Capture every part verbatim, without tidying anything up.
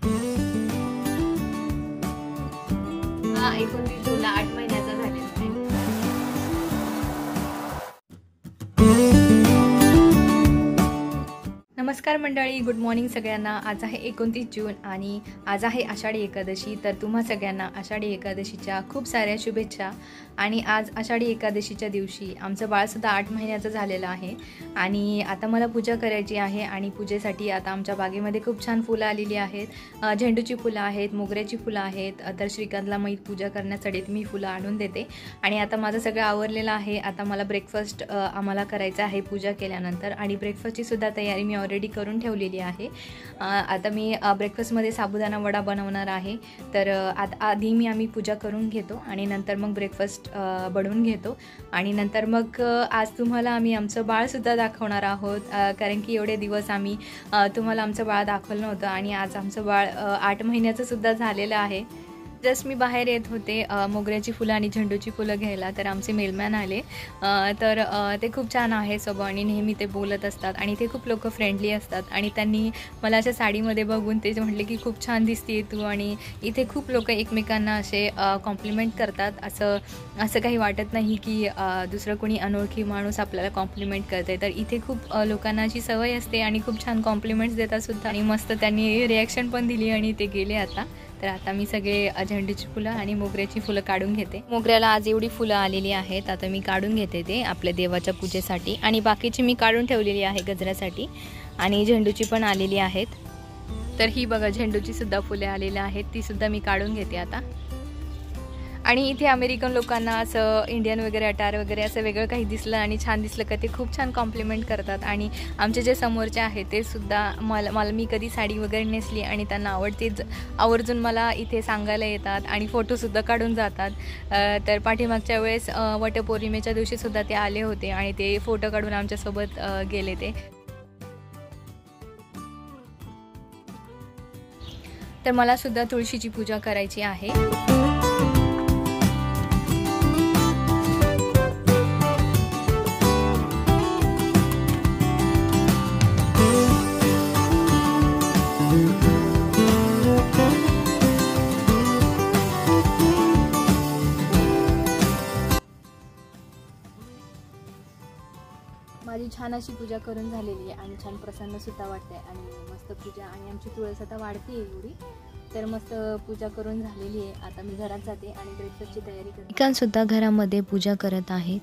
हा एकोणतीस जूनला आठ महिन्याचा झालेला आहे. नमस्कार मंडळी, गुड मॉर्निंग सगळ्यांना. आज आहे एकोणतीस जून आणि आज आहे आषाढी एकादशी. तर तुम्हा सगळ्यांना आषाढी एकादशीच्या खूप साऱ्या शुभेच्छा. आणि आज आषाढी एकादशीच्या दिवशी आमचं बाळसुद्धा आठ महिन्याचं झालेलं आहे आणि आता मला पूजा करायची आहे. आणि पूजेसाठी आता आमच्या बागेमध्ये खूप छान फुलं आलेली आहेत. झेंडूची फुलं आहेत, मोगऱ्याची फुलं आहेत. तर श्रीकांतला मी पूजा करण्यासाठी मी फुलं आणून देते. आणि आता माझं सगळं आवरलेलं आहे. आता मला ब्रेकफास्ट आम्हाला करायचं आहे पूजा केल्यानंतर. आणि ब्रेकफास्टची सुद्धा तयारी मी ऑलरेडी करून ठेवलेली आहे. आता मी ब्रेकफास्टमध्ये साबुदाणा वडा बनवणार आहे. तर आता आधी मी आम्ही पूजा करून घेतो आणि नंतर मग ब्रेकफास्ट बनवून घेतो. आणि नंतर मग आज तुम्हाला आम्ही आमचं बाळसुद्धा दाखवणार आहोत. कारण की एवढे दिवस आम्ही तुम्हाला आमचं बाळ दाखवलं नव्हतं आणि आज आमचं बाळ आठ महिन्याचं सुद्धा झालेलं आहे. जस्ट मी बाहेर येत होते मोगऱ्याची फुलं आणि झेंडूची फुलं घ्यायला, तर आमचे मेलमॅन आले. तर ते खूप छान आहे स्वभाव आणि नेहमी ते बोलत असतात आणि ते खूप लोक फ्रेंडली असतात. आणि त्यांनी मला अशा साडीमध्ये बघून ते म्हटले की खूप छान दिसते तू. आणि इथे खूप लोक एकमेकांना असे कॉम्प्लिमेंट करतात. असं असं काही वाटत नाही की दुसरं कोणी अनोळखी माणूस आपल्याला कॉम्प्लिमेंट करते. तर इथे खूप लोकांना अशी सवय असते आणि खूप छान कॉम्प्लिमेंट्स देतात सुद्धा. आणि मस्त त्यांनी रिॲक्शन पण दिली आणि ते गेले आता. तर आता मी सगळे झेंडूची फुलं आणि मोगऱ्याची फुलं काढून घेते. मोगऱ्याला आज एवढी फुलं आलेली आहेत, आता मी काढून घेते ते आपल्या देवाच्या पूजेसाठी. आणि बाकीची मी काढून ठेवलेली आहे गजऱ्यासाठी. आणि झेंडूची पण आलेली आहेत. तर ही बघा झेंडूची सुद्धा फुले आलेली आहेत, ती सुद्धा मी काढून घेते आता. आणि इथे अमेरिकन लोकांना असं इंडियन वगैरे अटार वगैरे असं वेगळं काही दिसलं आणि छान दिसलं का ते खूप छान कॉम्प्लिमेंट करतात. आणि आमचे जे समोरचे आहेत ते सुद्धा मला मला मी कधी साडी वगैरे नेसली आणि त्यांना आवडते आवर्जून मला इथे सांगायला येतात आणि फोटोसुद्धा काढून जातात. तर पाठीमागच्या वेळेस वटपौर्णिमेच्या दिवशीसुद्धा ते आले होते आणि ते फोटो काढून आमच्यासोबत गेले ते. तर मला सुद्धा तुळशीची पूजा करायची आहे. माझी छान अशी पूजा करून झालेली आहे आणि छान प्रसन्नसुद्धा वाटते आणि मस्त पूजा. आणि आमची तुळस आता वाढते एवढी, तर मस्त पूजा करून झालेली आहे. आता मी घरात जाते आणि ब्रेकफास्टची तयारी करते. श्रीकांतसुद्धा घरामध्ये पूजा करत आहेत.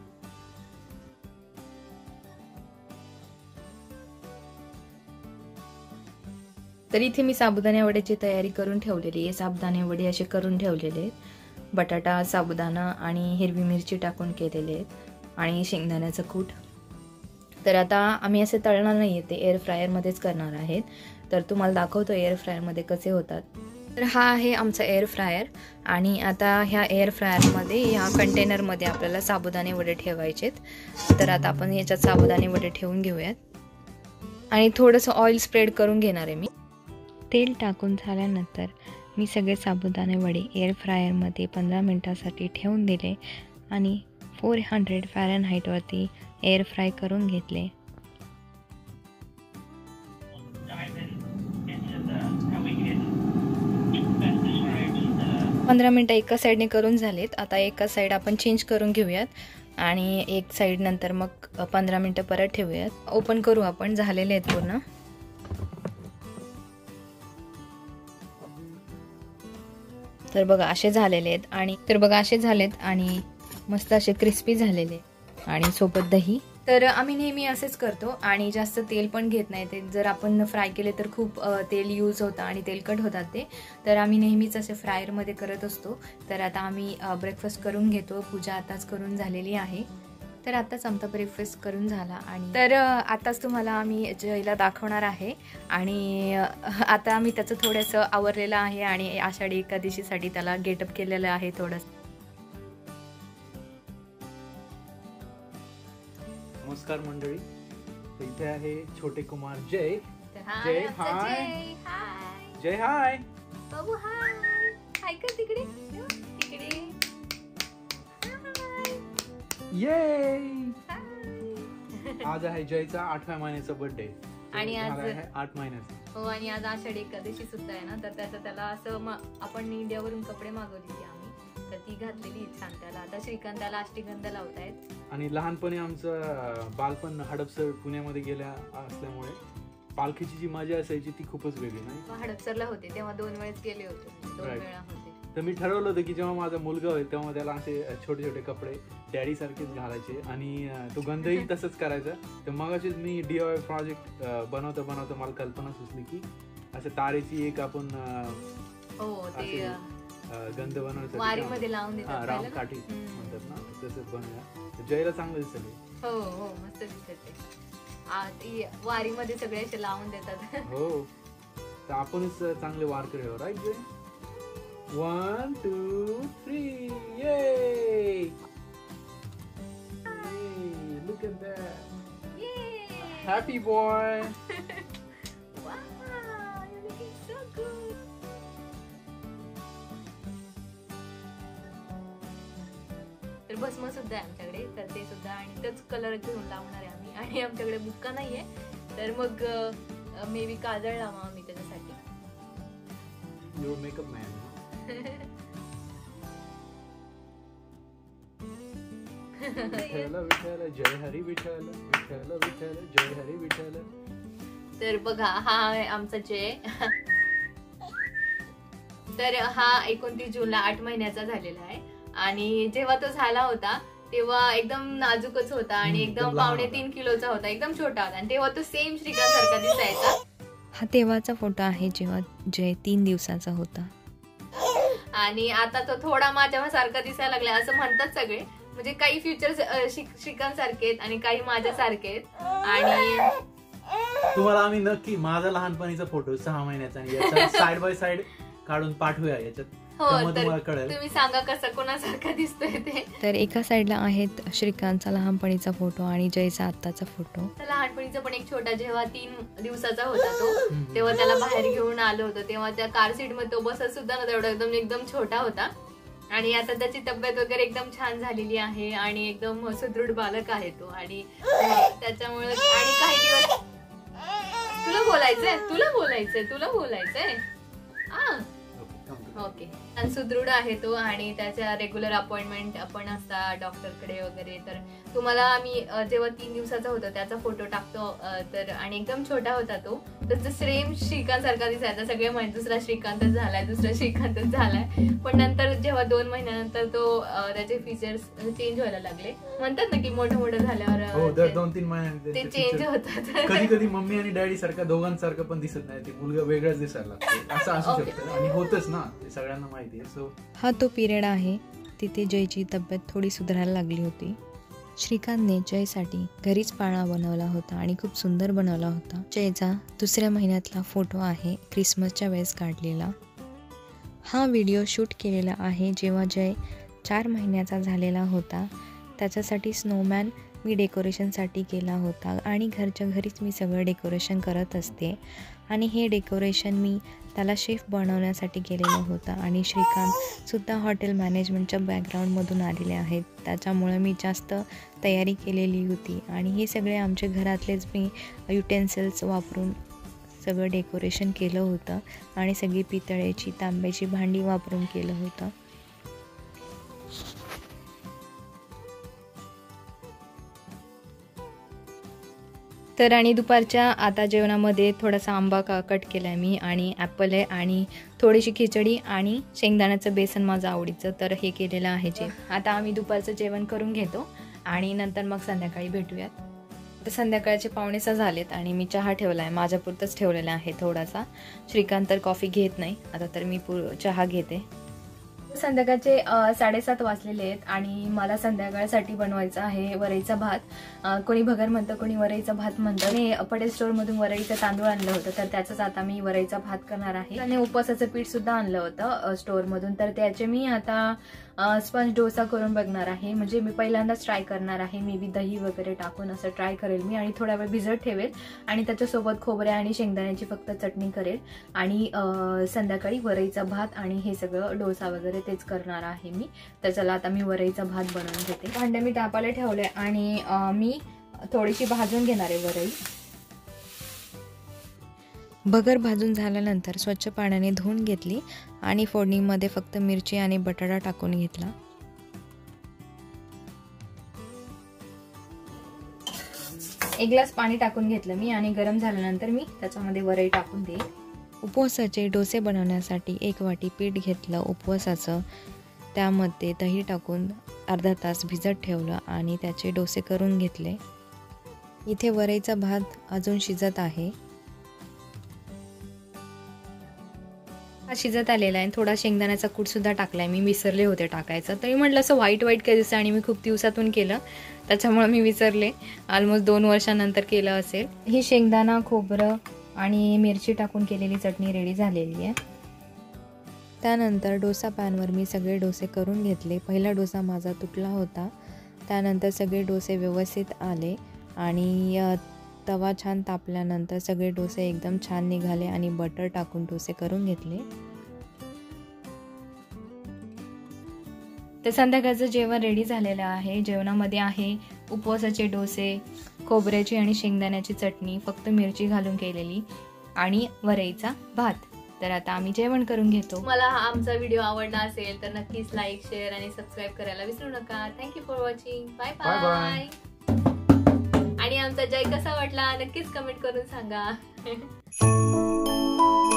तर इथे मी साबुदाणा वड्याची तयारी करून ठेवलेली आहे. साबुदाणे वडे असे करून ठेवलेले आहेत. बटाटा, साबुदाणा आणि हिरवी मिरची टाकून केलेले आहेत आणि शेंगदाण्याचं कूट. तर आता आम्ही असे तळणार नाही आहे, ते एअर फ्रायरमध्येच करणार आहेत. तर तुम्हाला दाखवतो एअर फ्रायरमध्ये कसे होतात. तर हा आहे आमचा एअर फ्रायर. आणि आता ह्या एअर फ्रायरमध्ये ह्या कंटेनरमध्ये आपल्याला साबुदाणे वडे ठेवायचेत. तर आता आपण याच्यात साबुदाणे वडे ठेवून घेऊयात आणि थोडंसं ऑइल स्प्रेड करून घेणार आहे मी. तेल टाकून झाल्यानंतर मी सगळे साबुदाणे वडे एअर फ्रायरमध्ये पंधरा मिनटासाठी ठेवून दिले आणि फोर हंड्रेड फॅरनहाईटवरती एअर फ्राय करून घेतले. पंधरा मिनटं एका साईडने करून झालेत. आता एका साईड आपण चेंज करून घेऊयात आणि एक साईड नंतर मग पंधरा मिनटं परत ठेवूयात. ओपन करू आपण, झालेले आहेत पूर्ण. तर बघा असे झालेले आहेत. आणि तर बघा असे झालेत आणि मस्त असे क्रिस्पी झालेले आणि सोबत दही. तर आम्ही नेहमी असेच करतो आणि जास्त तेल पण घेत नाही. ते जर आपण फ्राय केले तर खूप तेल यूज होतं आणि तेलकट होतात ते. तर आम्ही नेहमीच असे फ्रायरमध्ये करत असतो. तर आता आम्ही ब्रेकफास्ट करून घेतो. पूजा आताच करून झालेली आहे. तर आताच आमचा ब्रेकफास्ट करून झाला आणि तर आताच तुम्हाला आम्ही जयला दाखवणार आहे. आणि आता आम्ही त्याचं थोडंसं आवरलेलं आहे आणि आषाढी एकादशीसाठी त्याला गेटअप केलेलं आहे थोडंसं. नमस्कार मंडळी, इथे आहे छोटे कुमार जय. जय हाय. जय हाय. बाबू हाय. हाय कर तिकडे तिकडे. ये आज आहे जयचा आठव्या महिन्याचा बर्थडे आणि आज आहे आठ महिन्याचा. हो, आणि आज आषाढी एकादशी सुद्धा आहे ना, तर त्याचं त्याला असं मा आपण इंडियावरून कपडे मागवलेली आम्ही, तर ती घातलेली छान त्याला. आता श्रीकांताला अष्टगंध लावतायत. आणि लहानपणी आमचं बालपण हडपसर पुण्यामध्ये गेल्या असल्यामुळे पालखीची जी मजा असायची ती खूपच वेगळी. नाही, हडपसरला होते तेव्हा दोन वेळेस गेले होते, दोन वेळा होते. तर मी ठरवलं होतं की जेव्हा माझा मुलगा होईल तेव्हा त्याला असे छोटे छोटे कपडे डॅडी सारखेच घालायचे आणि तो गंधही तसंच करायचा. तर मगाशीच मी डी आय वाय प्रोजेक्ट बनवता बनवता मला कल्पना सुचली की असं तारेची एक आपण गंध बनवायचं वारीमध्ये लावून देतात, राम काठी म्हणतात ना, तसंच बनवूया. जयला चांगलं दिसत. हो हो, मस्त दिसते. वारीमध्ये सगळे असे लावून देतात. हो, तर आपणच चांगले वारकरी आहोत. Right Jay? One two three, yay! Look at that! Yay! Happy boy! Wow, you're looking so good. तर भस्म सुद्धा आहे आमच्याकडे, तर ते सुद्धा आणि तेच कलर घेऊन लावणार आहे आम्ही. आणि आमच्याकडे बुक्का नाहीये, तर मग मे बी काजळ लावा आम्ही त्याच्यासाठी. You're makeup man. Vitthal Vitthal जय हरी विठ्ठल, विठ्ठल विठ्ठल जय हरी विठ्ठल. तर बघा, हा आहे आमचा जय. तर हा एकोणतीस जूनला आठ महिन्याचा झालेला आहे आणि जेव्हा तो झाला होता तेव्हा एकदम नाजूकच होता आणि एकदम पावणे तीन किलोचा होता, एकदम छोटा होता. आणि तेव्हा तो सेम श्रीकांत सारखा दिसायचा. हा तेव्हाचा फोटो आहे जेव्हा जय तीन दिवसाचा होता. आणि आता तो थोडा माझ्या सारखा दिसायला लागला असं म्हणतात सगळे. म्हणजे काही फ्युचर्स श्रीकांत सारखे आहेत आणि काही माझ्या सारखे आहेत. आणि तुम्हाला आम्ही नक्की माझा लहानपणीचा फोटो सहा महिन्याचा आणि याचा साइड बाय साइड काढून पाठवूया याच्यात. हो, तर तुम्ही सांगा कसं कोणासारखा दिसतोय ते. तर एका साइडला आहेत श्रीकांतचा लहानपणीचा फोटो आणि जयचा आत्ताचा फोटो. लहानपणीचा पण एक छोटा, जेव्हा तीन दिवसाचा होता तो, तेव्हा त्याला बाहेर घेऊन आलो होतो, तेव्हा त्या कार सीट मध्ये तो बसत सुद्धा नव्हता, एवढा एकदम एकदम छोटा होता. आणि आता त्याची तब्येत वगैरे एकदम छान झालेली आहे आणि एकदम सुदृढ बालक आहे तो. आणि त्याच्यामुळे आणि काही दिवस तुला बोलायचंय तुला बोलायचंय तुला बोलायचंय हा ओके. आणि सुदृढ आहे तो आणि त्याच्या रेग्युलर अपॉइंटमेंट आपण असता डॉक्टरकडे वगैरे. तर तुम्हाला आम्ही जेव्हा तीन दिवसाचा होता त्याचा फोटो टाकतो. तर आणि एकदम छोटा होता तो, तर सेम श्रीकांत सारखा दिसायचा. सगळे म्हणजे दुसरा श्रीकांतच झालाय दुसरा श्रीकांतच झालाय. पण नंतर जेव्हा दोन महिन्यानंतर तो त्याचे फीचर्स चेंज व्हायला लागले. म्हणतात ना की मोठं मोठं झाल्यावर दोन तीन महिन्यानंतर ते चेंज होतात. कधी कधी मम्मी आणि डॅडी सारखा दोघांसारखं पण दिसत नाही, ते मुलगा वेगळाच दिसायला लागतो असं असू शकतं. आणि होतच ना, ते सगळ्यांना माहिती आहे. सो हा तो पिरियड आहे तिथे जयची तब्येत थोडी सुधारायला लागली होती. श्रीकांतने जयसाठी घरीच पाळणा बनवला होता आणि खूप सुंदर बनवला होता. जयचा दुसऱ्या महिन्यातला फोटो आहे, क्रिसमसच्या वेळेस काढलेला. हा व्हिडिओ शूट केलेला आहे जेव्हा जय चार महिन्याचा झालेला होता. त्याच्यासाठी स्नोमॅन मी डेकोरेशनसाठी केला होता आणि घरच्या घरीच मी सगळं डेकोरेशन करत असते. आणि हे डेकोरेशन मी त्याला शेफ बनवण्यासाठी केलेलं होतं. आणि श्रीकांतसुद्धा हॉटेल मॅनेजमेंटच्या बॅकग्राऊंडमधून आलेले आहेत, त्याच्यामुळं मी जास्त तयारी केलेली होती. आणि हे सगळे आमच्या घरातलेच मी युटेन्सिल्स वापरून सगळं डेकोरेशन केलं होतं आणि सगळी पितळेची तांब्याची भांडी वापरून केलं होतं. तर आणि दुपारच्या आता जेवणामध्ये थोडासा आंबा का कट केला आहे मी आणि ॲपल आहे आणि थोडीशी खिचडी आणि शेंगदाण्याचं बेसन माझं आवडीचं, तर हे केलेलं आहे. जे आता आम्ही दुपारचं जेवण करून घेतो आणि नंतर मग संध्याकाळी भेटूयात. तर संध्याकाळचे पावणेसहा झालेत आणि मी चहा ठेवला आहे, माझ्यापुरतंच ठेवलेला आहे थोडासा. श्रीकांत तर कॉफी घेत नाही, आता तर मी पु चहा घेते. संध्याकाळचे साडेसात वाजलेले आहेत आणि मला संध्याकाळसाठी बनवायचं आहे वरईचा भात. कोणी भगर म्हणतं, कोणी वरईचा भात म्हणतं. मी पटेल स्टोअरमधून वरईचं तांदूळ आणलं होतं, तर त्याचंच आता मी वरईचा भात करणार आहे. आणि उपवासाचं पीठ सुद्धा आणलं होतं स्टोअरमधून, तर त्याचे मी आता स्पंज डोसा करून बघणार आहे. म्हणजे मी पहिल्यांदाच ट्राय करणार आहे. मे बी दही वगैरे टाकून असं ट्राय करेल मी आणि थोडा वेळ भिजत ठेवेल आणि त्याच्यासोबत खोबऱ्या आणि शेंगदाण्याची फक्त चटणी करेल. आणि संध्याकाळी वरईचा भात आणि हे सगळं डोसा वगैरे तेच करणार आहे मी. तर चला आता मी वरईचा भात बनवून घेते. भांडे मी तापायला ठेवले आणि मी थोडीशी भाजून घेणार आहे वरई. भगर भाजून झाल्यानंतर स्वच्छ पाण्याने धुवून घेतली आणि फोडणीमध्ये फक्त मिरची आणि बटाटा टाकून घेतला. एक ग्लास पाणी टाकून घेतलं मी आणि गरम झाल्यानंतर मी त्याच्यामध्ये वरई टाकून देईल. उपवासाचे डोसे बनवण्यासाठी एक वाटी पीठ घेतलं उपवासाचं, त्यामध्ये दही टाकून अर्धा तास भिजत ठेवलं आणि त्याचे डोसे करून घेतले. इथे वरईचा भात अजून शिजत आहे. हा शिजत आलेला आहे. थोडा शेंगदाण्याचा कूटसुद्धा टाकला आहे मी, विसरले होते टाकायचं. तरी म्हटलं असं व्हाईट व्हाईट काही दिसतं आणि मी खूप दिवसातून केलं त्याच्यामुळे मी विसरले. ऑलमोस्ट दोन वर्षानंतर केलं असेल. ही शेंगदाणा, खोबरं आणि मिरची टाकून केलेली चटणी रेडी झालेली आहे. त्यानंतर डोसा पॅनवर मी सगळे डोसे करून घेतले. पहिला डोसा माझा तुटला होता. त्यानंतर सगळे डोसे व्यवस्थित आले आणि तवा छान तापल्यानंतर सगळे डोसे एकदम छान निघाले आणि बटर टाकून डोसे करून घेतले. तर संध्याकाळचं जेवण रेडी झालेलं आहे. जेवणामध्ये आहे उपवासाचे डोसे, खोबऱ्याची आणि शेंगदाण्याची चटणी, फक्त मिरची घालून केलेली आणि वरईचा भात. तर आता आम्ही जेवण करून घेतो. मला हा आमचा व्हिडिओ आवडला असेल तर नक्कीच लाईक, शेअर आणि सबस्क्राईब करायला विसरू नका. Thank you for watching. Bye bye. आणि आमचा जय कसा वाटला नक्कीच कमेंट करून सांगा.